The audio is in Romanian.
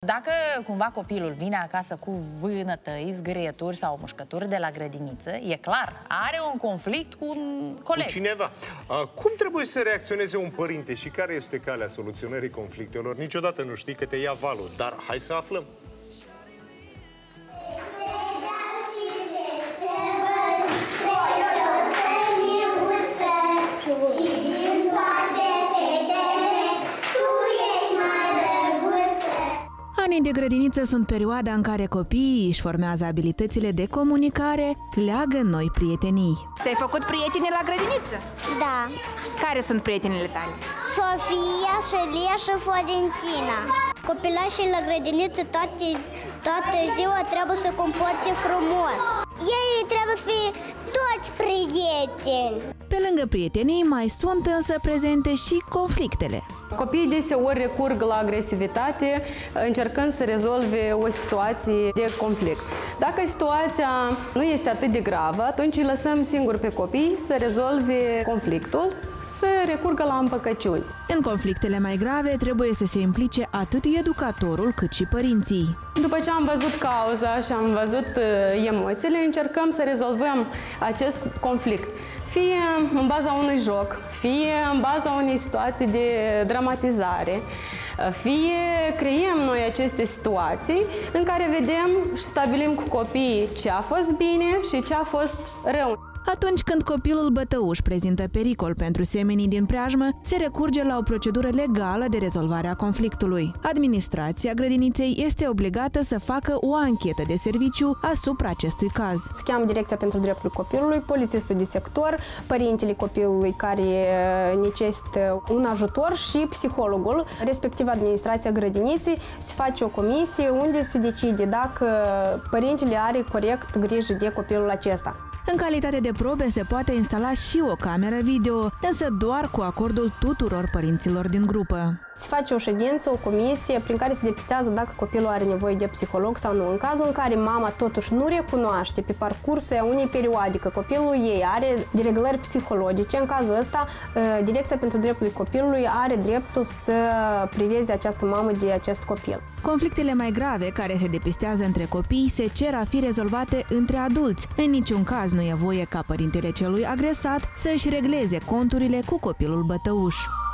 Dacă cumva copilul vine acasă cu vânătăi, zgârieturi sau mușcături de la grădiniță, e clar, are un conflict cu un coleg. Cu cineva. Cum trebuie să reacționeze un părinte și care este calea soluționării conflictelor? Niciodată nu știi că te ia valul, dar hai să aflăm. Anii de grădiniță sunt perioada în care copiii își formează abilitățile de comunicare, leagă noi prietenii. Ți-ai făcut prieteni la grădiniță? Da. Care sunt prietenile tale? Sofia, Șelia și Florentina. Copilașii la grădiniță toată ziua trebuie să comporte frumos. Ei trebuie să fie toți prieteni. Pe lângă prietenii mai sunt însă prezente și conflictele. Copiii deseori recurg la agresivitate încercând să rezolve o situație de conflict. Dacă situația nu este atât de gravă, atunci îi lăsăm singuri pe copii să rezolve conflictul, să recurgă la împăcăciuni. În conflictele mai grave trebuie să se implice atât educatorul cât și părinții. După ce am văzut cauza și am văzut emoțiile, încercăm să rezolvăm acest conflict. Fie în baza unui joc, fie în baza unei situații de dramatizare, fie creăm noi aceste situații în care vedem și stabilim cu copiii ce a fost bine și ce a fost rău. Atunci când copilul bătăuș prezintă pericol pentru semenii din preajmă, se recurge la o procedură legală de rezolvare a conflictului. Administrația grădiniței este obligată să facă o anchetă de serviciu asupra acestui caz. Se cheamă Direcția pentru Dreptul Copilului, polițistul de sector, părintele copilului care necesită un ajutor și psihologul, respectiv administrația grădiniței. Se face o comisie unde se decide dacă părintele are corect grijă de copilul acesta. În calitate de probe se poate instala și o cameră video, însă doar cu acordul tuturor părinților din grupă. Se face o ședință, o comisie prin care se depistează dacă copilul are nevoie de psiholog sau nu. În cazul în care mama totuși nu recunoaște pe parcursul unei perioade că copilul ei are dereglări psihologice, în cazul ăsta Direcția pentru Dreptul Copilului are dreptul să priveze această mamă de acest copil. Conflictele mai grave care se depistează între copii se cer a fi rezolvate între adulți. În niciun caz nu e voie ca părintele celui agresat să își regleze conturile cu copilul bătăuș.